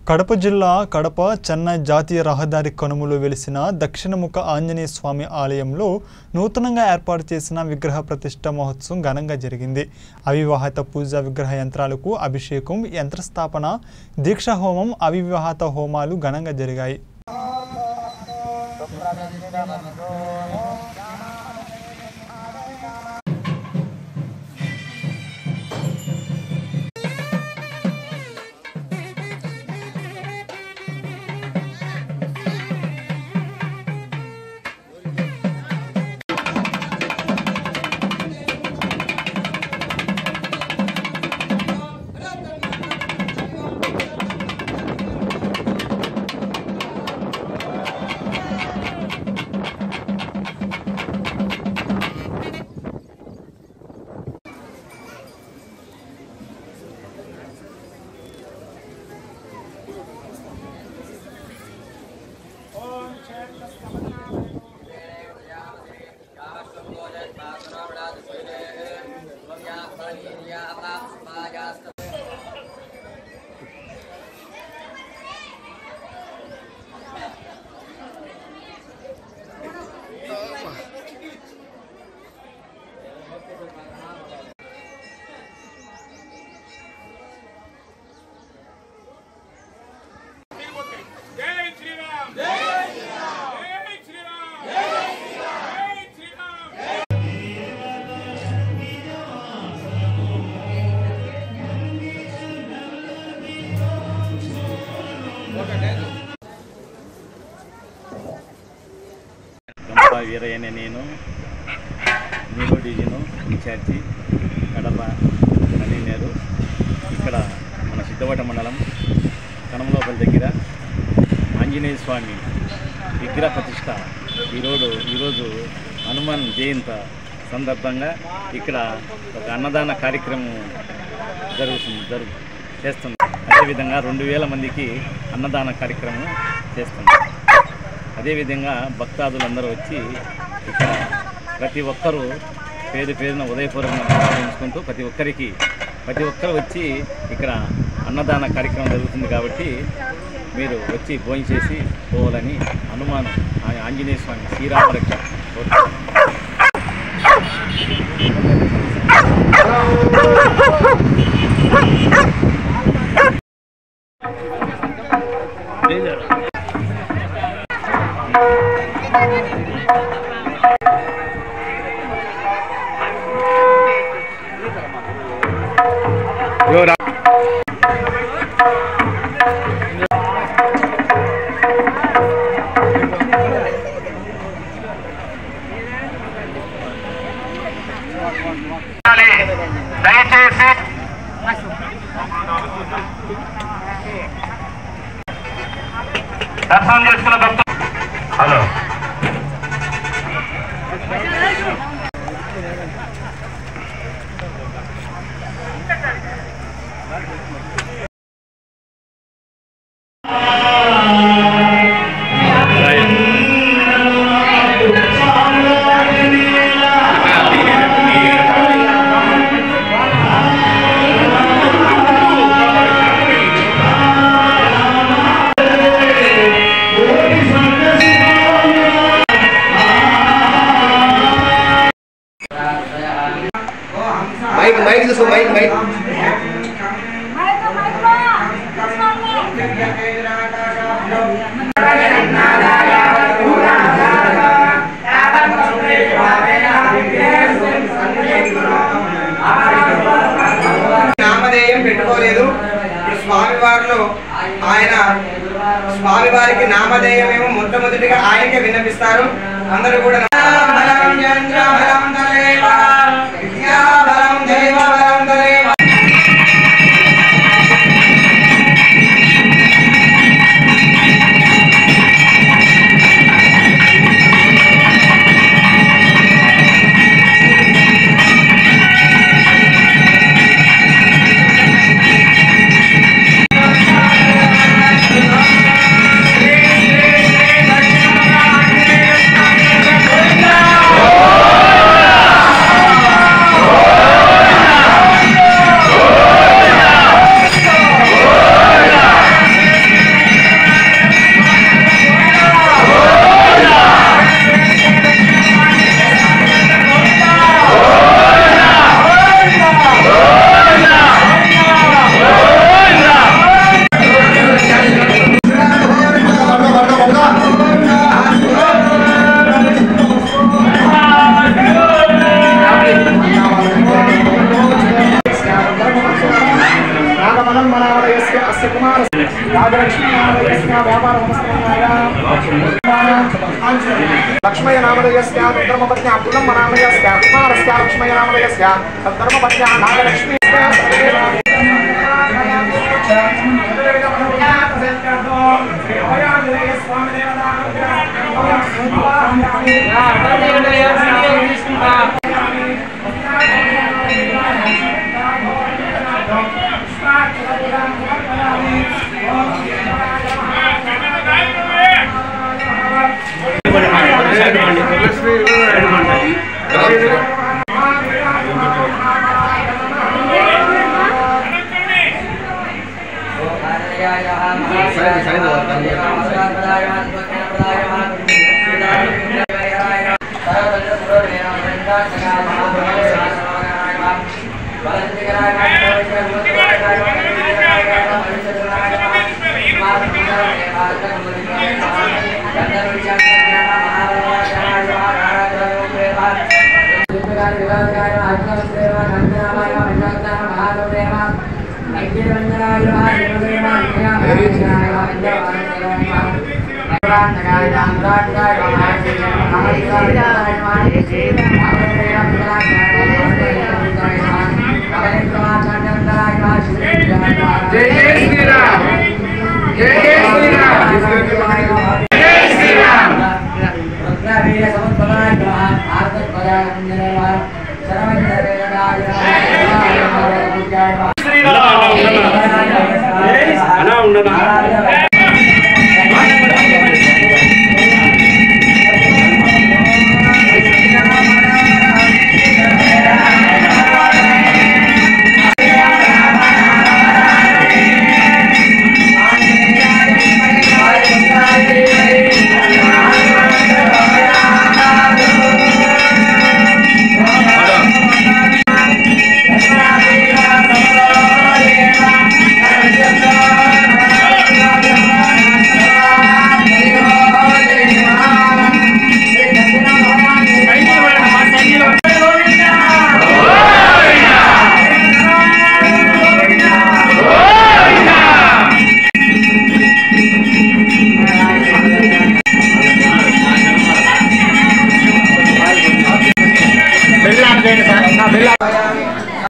కడప జిల్లా కడప చెన్నై జాతీయ రహదారి కనుమలో వెలిసిన దక్షిణముఖ ఆంజనేయ స్వామి ఆలయంలో నూతనంగా ఏర్పాటు చేసిన విగ్రహ ప్రతిష్ఠ మహోత్సవం ఘనంగా జరిగింది. అవివాహిత పూజా విగ్రహ యంత్రాలకు అభిషేకం, యంత్రస్థాపన, దీక్షా హోమం, అవివాహిత హోమాలు ఘనంగా జరిగాయి. వీరయ్యనే నేను డివిజన్ ఇన్ఛార్జి కడప కన్వీనర్. ఇక్కడ మన సిద్ధవట మండలం కనమలోపల్లి దగ్గర ఆంజనేయ స్వామి విగ్రహ ప్రతిష్ట ఈరోజు హనుమాన్ జయంతి సందర్భంగా ఇక్కడ ఒక అన్నదాన కార్యక్రమం చేస్తుంది. అదేవిధంగా 2000 మందికి అన్నదాన కార్యక్రమం చేస్తుంది. అదేవిధంగా భక్తాదులందరూ వచ్చి ఇక్కడ ప్రతి ఒక్కరూ పేరున ఉదయపూర్వకంగా ప్రారంభించుకుంటూ ప్రతి ఒక్కరు వచ్చి ఇక్కడ అన్నదాన కార్యక్రమం జరుగుతుంది. కాబట్టి మీరు వచ్చి భోజనం చేసి పోవాలని హనుమాన్ ఆంజనేయ స్వామి శ్రీరామరక్ష దయచేసి దర్శనం చేసుకున్న భక్తులు హలో माइक जिसको माइक నామధేయం పెట్టుకోలేదు. స్వామివారిలో ఆయన స్వామివారికి నామధేయమేమో మొట్టమొదటిగా ఆయనకే విన్నపిస్తారు. అందరూ కూడా लक्ष्मय नामधेयस्य धर्मपत्न्या पुनर्मनामयस्य कुमारस्य लक्ष्मय नामधेयस्य धर्मपत्न्या नागलक्ष्मी